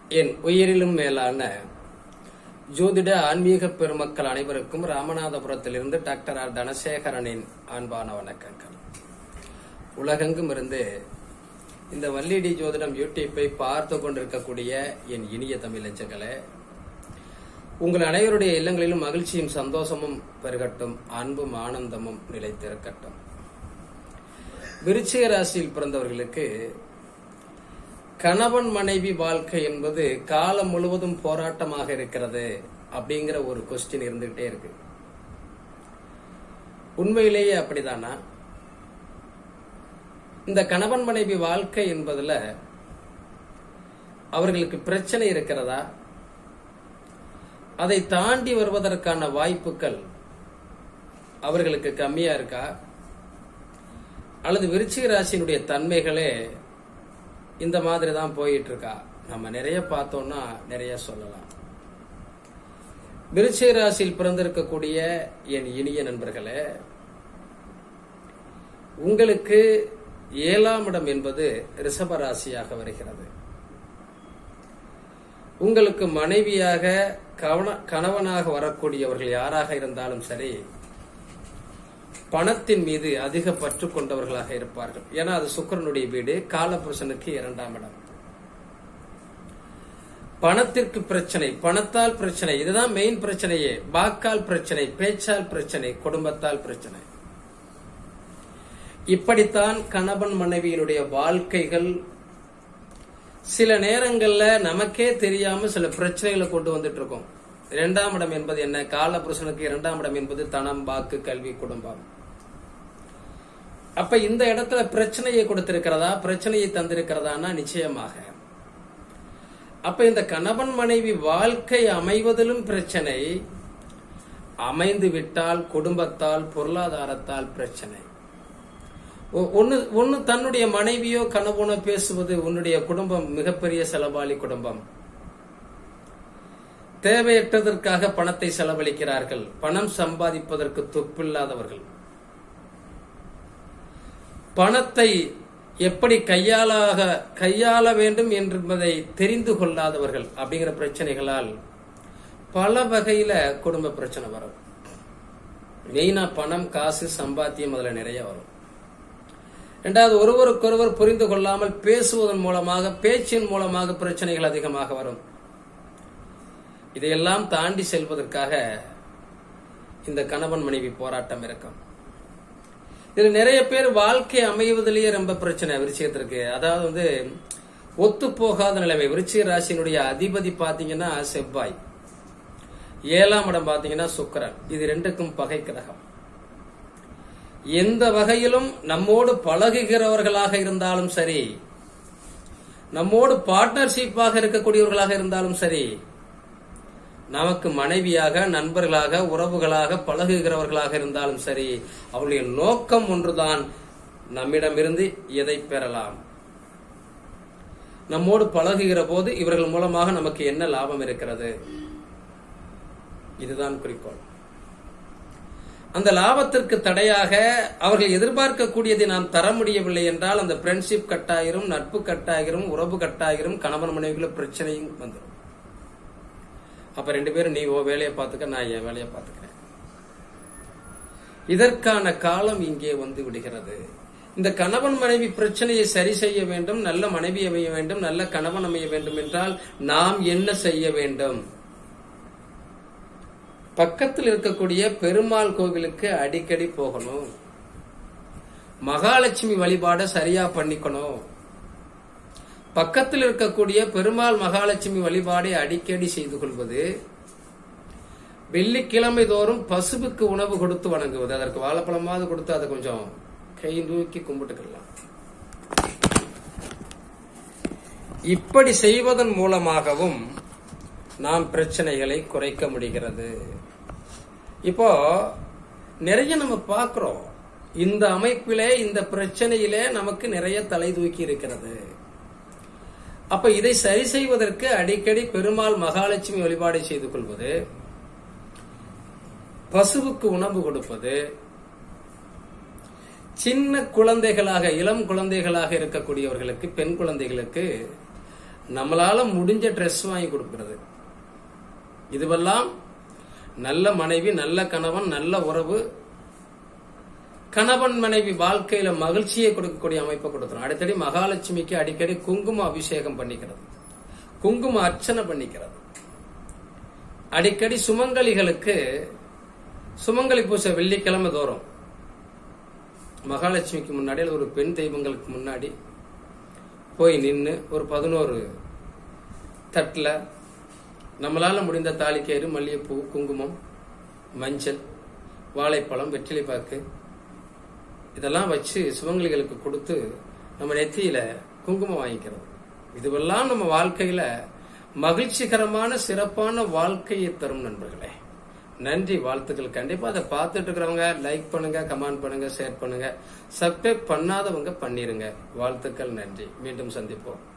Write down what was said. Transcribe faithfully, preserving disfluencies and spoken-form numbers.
என் உயிரிலும் மேலான ஜோதிட ஆன்மீக பெருமக்கள் அனைவருக்கும் ராமநாதபுரத்திலிருந்து டாக்டர் ஆர் தனசேகரனின் அன்பான வணக்கங்கள். உலகெங்கும் இருந்து இந்த வள்ளிடி ஜோதிடம் யூடியூப்பை பார்த்து கொண்டிருக்கக்கூடிய என் இனிய தமிழஞ்சங்களே, உங்கள் அனைவருடைய இல்லங்களிலும் மகிழ்ச்சியும் சந்தோஷமும் பெருகட்டும், அன்பும் ஆனந்தமும் நிலைத்திருக்கட்டும். விருச்சிக ராசியில் பிறந்தவர்களுக்கு கணவன் மனைவி வாழ்க்கை என்பது காலம் முழுவதும் போராட்டமாக இருக்கிறது அப்படிங்கிற ஒரு கொஸ்டின் இருந்துகிட்டே இருக்கு. உண்மையிலேயே அப்படிதானா? இந்த கணவன் மனைவி வாழ்க்கை என்பதுல அவர்களுக்கு பிரச்சனை இருக்கிறதா? அதை தாண்டி வருவதற்கான வாய்ப்புகள் அவர்களுக்கு கம்மியா இருக்கா? அல்லது விருச்சிக ராசியினுடைய தன்மைகளே இந்த மாதிரி தான் போயிட்டு இருக்கா? நம்ம நிறைய பார்த்தோம்னா நிறைய சொல்லலாம். விருச்சிக ராசியில் பிறந்திருக்கக்கூடிய என் இனிய நண்பர்களே, உங்களுக்கு ஏழாம் இடம் என்பது ரிஷப ராசியாக வருகிறது. உங்களுக்கு மனைவியாக கணவனாக வரக்கூடியவர்கள் யாராக இருந்தாலும் சரி, பணத்தின் மீது அதிக பற்று கொண்டவர்களாக இருப்பார்கள். ஏன்னா அது சுக்கிரனுடைய வீடு, காலபுருஷனுக்கு இரண்டாம் இடம். பணத்திற்கு பிரச்சனை, பணத்தால் பிரச்சனை, இதுதான் மெயின் பிரச்சனையே. வாக்கால் பிரச்சனை, பேச்சால் பிரச்சனை, குடும்பத்தால் பிரச்சனை. இப்படித்தான் கணவன் மனைவியினுடைய வாழ்க்கைகள் சில நேரங்கள்ல நமக்கே தெரியாம சில பிரச்சனைகளை கொண்டு வந்துட்டு இருக்கோம். இரண்டாம் இடம் என்பது என்ன? காலபுருஷனுக்கு இரண்டாம் இடம் என்பது தனம், வாக்கு, கல்வி, குடும்பம். அப்ப இந்த இடத்துல பிரச்சனையை கொடுத்திருக்கிறதா, பிரச்சனையை தந்திருக்கிறதானா? நிச்சயமாக. அப்ப இந்த கணவன் மனைவி வாழ்க்கை அமைவதிலும் பிரச்சனை, அமைந்து விட்டால் குடும்பத்தால் பொருளாதாரத்தால் பிரச்சனை. ஒன்னு ஒன்னு தன்னுடைய மனைவியோ கணவனோ பேசுவது, உன்னுடைய குடும்பம் மிகப்பெரிய செலவாளி குடும்பம், தேவையற்றதற்காக பணத்தை செலவழிக்கிறார்கள், பணம் சம்பாதிப்பதற்கு துப்பில்லாதவர்கள், பணத்தை எப்படி கையாளாக கையாள வேண்டும் என்பதை தெரிந்து கொள்ளாதவர்கள் அப்படிங்கிற பிரச்சனைகளால் பல வகையில குடும்ப பிரச்சனை வரும். மெயினா பணம், காசு, சம்பாத்தியம் அதுல நிறைய வரும். இரண்டாவது, ஒருவருக்கொருவர் புரிந்து கொள்ளாமல் பேசுவதன் மூலமாக, பேச்சின் மூலமாக பிரச்சனைகள் அதிகமாக வரும். இதையெல்லாம் தாண்டி செல்வதற்காக இந்த கணவன் மனைவி போராட்டம் இருக்கும். இதுல நிறைய பேர் வாழ்க்கை அமைவதிலேயே ரொம்ப பிரச்சனை விருச்சிகத்திற்கு. அதாவது வந்து ஒத்து போகாத நிலைமை. விருச்சிக ராசியினுடைய அதிபதி பாத்தீங்கன்னா செவ்வாய், ஏழாம் இடம் பாத்தீங்கன்னா சுக்கிரன். இது ரெண்டுக்கும் பகை கிரகம். எந்த வகையிலும் நம்மோடு பழகுகிறவர்களாக இருந்தாலும் சரி, நம்மோடு பார்ட்னர்ஷிப்பாக இருக்கக்கூடியவர்களாக இருந்தாலும் சரி, நமக்கு மனைவியாக, நண்பர்களாக, உறவுகளாக பழகுகிறவர்களாக இருந்தாலும் சரி, அவருடைய நோக்கம் ஒன்றுதான், நம்மிடமிருந்து எதை பெறலாம், நம்மோடு பழகுகிற போது இவர்கள் மூலமாக நமக்கு என்ன லாபம் இருக்கிறது, இதுதான் குறிக்கோள். அந்த லாபத்திற்கு தடையாக அவர்கள் எதிர்பார்க்கக்கூடியதை நாம் தர முடியவில்லை என்றால் அந்த ஃப்ரெண்ட்ஷிப் கட்டாயிரும், நட்பு கட்டாயிரும், உறவு கட்டாயிரும், கணவன் மனைவிக்குள்ள பிரச்சனையும் வந்துடும். அப்ப ரெண்டு பேரும் நீ ஓ வேலையை பார்த்துக்க, நான் என் வேலையை பார்த்துக்கிறேன். இதற்கான காலம் இங்கே வந்து விடுகிறது. இந்த கணவன் மனைவி பிரச்சனையை சரி செய்ய வேண்டும், நல்ல மனைவி அமைய வேண்டும், நல்ல கணவன் அமைய வேண்டும் என்றால் நாம் என்ன செய்ய வேண்டும்? பக்கத்தில் இருக்கக்கூடிய பெருமாள் கோவிலுக்கு அடிக்கடி போகணும், மகாலட்சுமி வழிபாடை சரியா பண்ணிக்கணும். பக்கத்தில் இருக்கக்கூடிய பெருமாள் மகாலட்சுமி வழிபாடை அடிக்கடி செய்து கொள்வது, வெள்ளிக்கிழமை தோறும் பசுவுக்கு உணவு கொடுத்து வணங்குவது, அதற்கு வாழைப்பழமாவது கொடுத்து அதை கொஞ்சம் கை தூக்கி கும்பிட்டுக்கலாம். இப்படி செய்வதன் மூலமாகவும் நாம் பிரச்சனைகளை குறைக்க முடிகிறது. இப்போ நிறைய நம்ம பார்க்கிறோம், இந்த அமைப்பிலே, இந்த பிரச்சனையிலே நமக்கு நிறைய தலை தூக்கி இருக்கிறது. அப்ப இதை சரி செய்வதற்கு அடிக்கடி பெருமாள் மகாலட்சுமி வழிபாடை செய்து கொள்வது, பசுவுக்கு உணவு கொடுப்பது, சின்ன குழந்தைகளாக, இளம் குழந்தைகளாக இருக்கக்கூடியவர்களுக்கு, பெண் குழந்தைகளுக்கு நம்மளால முடிஞ்ச ட்ரெஸ் வாங்கி கொடுக்கிறது. இதுவெல்லாம் நல்ல மனைவி, நல்ல கணவன், நல்ல உறவு, கணவன் மனைவி வாழ்க்கையில மகிழ்ச்சியை கொடுக்கக்கூடிய அமைப்பை கொடுத்துரும். அடிக்கடி மகாலட்சுமிக்கு அடிக்கடி குங்கும அபிஷேகம் பண்ணிக்கிறது, குங்கும அர்ச்சனை பண்ணிக்கிறது. அடிக்கடி சுமங்கலிகளுக்கு சுமங்கலி பூசை வெள்ளிக்கிழமை தோறும் மகாலட்சுமிக்கு முன்னாடி ஒரு பெண் தெய்வங்களுக்கு முன்னாடி போய் நின்று ஒரு பதினோரு தட்டுல நம்மளால முடிந்த தாலிக்கயிறு, மல்லிகைப்பூ, குங்குமம், மஞ்சள், வாழைப்பழம், வெற்றிலைப்பாக்கு இதெல்லாம் வச்சு சுமங்கலிகளுக்கு கொடுத்து நம்ம நெத்தியில குங்குமம் வாங்கிக்கிறது. இதுவெல்லாம் நம்ம வாழ்க்கையில மகிழ்ச்சிகரமான சிறப்பான வாழ்க்கையை தரும் நண்பர்களே. நன்றி, வாழ்த்துக்கள். கண்டிப்பா அதை பார்த்துட்டு இருக்கிறவங்க லைக் பண்ணுங்க, கமெண்ட் பண்ணுங்க, ஷேர் பண்ணுங்க. சப்ஸ்கிரைப் பண்ணாதவங்க பண்ணிருங்க. வாழ்த்துக்கள், நன்றி. மீண்டும் சந்திப்போம்.